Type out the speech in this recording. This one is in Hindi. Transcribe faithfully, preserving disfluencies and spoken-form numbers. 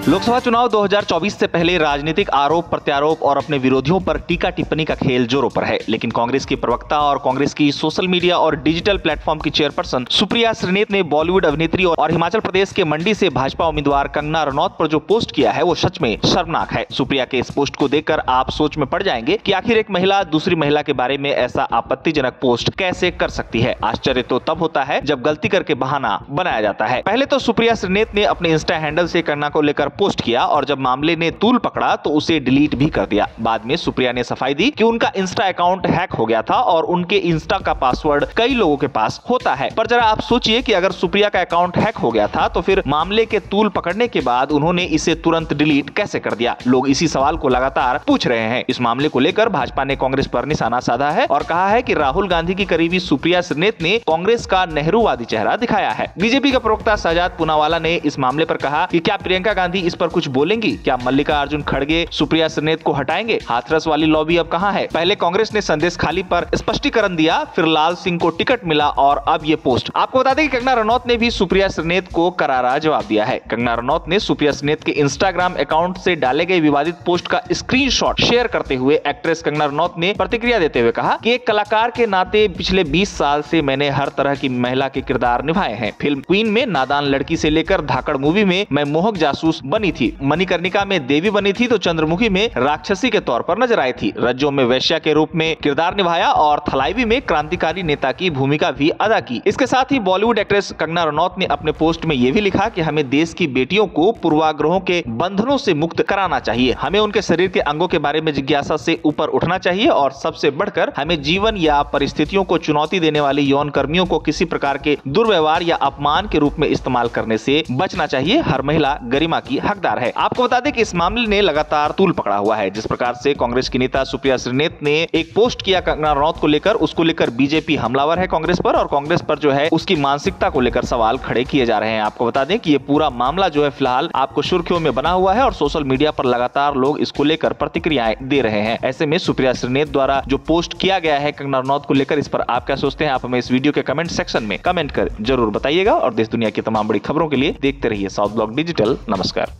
लोकसभा चुनाव दो हज़ार चौबीस से पहले राजनीतिक आरोप प्रत्यारोप और अपने विरोधियों पर टीका टिप्पणी का खेल जोरों पर है, लेकिन कांग्रेस की प्रवक्ता और कांग्रेस की सोशल मीडिया और डिजिटल प्लेटफॉर्म की चेयरपर्सन सुप्रिया श्रीनेत ने बॉलीवुड अभिनेत्री और हिमाचल प्रदेश के मंडी से भाजपा उम्मीदवार कंगना रनौत पर जो पोस्ट किया है वो सच में शर्मनाक है। सुप्रिया के इस पोस्ट को देखकर आप सोच में पड़ जाएंगे कि आखिर एक महिला दूसरी महिला के बारे में ऐसा आपत्तिजनक पोस्ट कैसे कर सकती है। आश्चर्य तो तब होता है जब गलती करके बहाना बनाया जाता है। पहले तो सुप्रिया श्रीनेत ने अपने इंस्टा हैंडल से कंगना को लेकर पोस्ट किया और जब मामले ने तूल पकड़ा तो उसे डिलीट भी कर दिया। बाद में सुप्रिया ने सफाई दी कि उनका इंस्टा अकाउंट हैक हो गया था और उनके इंस्टा का पासवर्ड कई लोगों के पास होता है। पर जरा आप सोचिए कि अगर सुप्रिया का अकाउंट हैक हो गया था तो फिर मामले के तूल पकड़ने के बाद उन्होंने इसे तुरंत डिलीट कैसे कर दिया। लोग इसी सवाल को लगातार पूछ रहे हैं। इस मामले को लेकर भाजपा ने कांग्रेस पर निशाना साधा है और कहा है कि राहुल गांधी की करीबी सुप्रिया श्रीनेत ने कांग्रेस का नेहरूवादी चेहरा दिखाया है। बीजेपी का प्रवक्ता शहजाद पूनावाला ने इस मामले पर कहा कि क्या प्रियंका गांधी इस पर कुछ बोलेंगी? क्या मल्लिकार्जुन खड़गे सुप्रिया श्रीनेत को हटाएंगे? हाथरस वाली लॉबी अब कहां है? पहले कांग्रेस ने संदेश खाली पर स्पष्टीकरण दिया, फिर लाल सिंह को टिकट मिला और अब ये पोस्ट। आपको बता दें कि कंगना रनौत ने भी सुप्रिया श्रीनेत को करारा जवाब दिया है। कंगना रनौत ने सुप्रिया श्रीनेत के इंस्टाग्राम अकाउंट से डाले गए विवादित पोस्ट का स्क्रीनशॉट शेयर करते हुए एक्ट्रेस कंगना रनौत ने प्रतिक्रिया देते हुए कहा कि एक कलाकार के नाते पिछले बीस साल से मैंने हर तरह की महिला के किरदार निभाए हैं। फिल्म क्वीन में नादान लड़की से लेकर धाकड़ मूवी में मैं मोहक जासूस बनी थी, मणिकर्णिका में देवी बनी थी तो चंद्रमुखी में राक्षसी के तौर पर नजर आई थी, रज्जो में वैश्या के रूप में किरदार निभाया और थलाइवी में क्रांतिकारी नेता की भूमिका भी अदा की। इसके साथ ही बॉलीवुड एक्ट्रेस कंगना रनौत ने अपने पोस्ट में यह भी लिखा कि हमें देश की बेटियों को पूर्वाग्रहों के बंधनों से मुक्त कराना चाहिए, हमें उनके शरीर के अंगों के बारे में जिज्ञासा से ऊपर उठना चाहिए और सबसे बढ़कर हमें जीवन या परिस्थितियों को चुनौती देने वाले यौन कर्मियों को किसी प्रकार के दुर्व्यवहार या अपमान के रूप में इस्तेमाल करने से बचना चाहिए। हर महिला गरिमा की हकदार है। आपको बता दें कि इस मामले ने लगातार तूल पकड़ा हुआ है। जिस प्रकार से कांग्रेस की नेता सुप्रिया श्रीनेत ने एक पोस्ट किया कंगना रनौत को लेकर, उसको लेकर बीजेपी हमलावर है कांग्रेस पर और कांग्रेस पर जो है उसकी मानसिकता को लेकर सवाल खड़े किए जा रहे हैं। आपको बता दें कि ये पूरा मामला जो है फिलहाल आपको सुर्खियों में बना हुआ है और सोशल मीडिया पर लगातार लोग इसको लेकर प्रतिक्रियाएं दे रहे हैं। ऐसे में सुप्रिया श्रीनेत द्वारा जो पोस्ट किया गया है कंगना रनौत को लेकर, इस पर आप क्या सोचते हैं? आप हमें इस वीडियो के कमेंट सेक्शन में कमेंट कर जरूर बताइएगा और देश दुनिया की तमाम बड़ी खबरों के लिए देखते रहिए साउथ ब्लॉक डिजिटल। नमस्कार।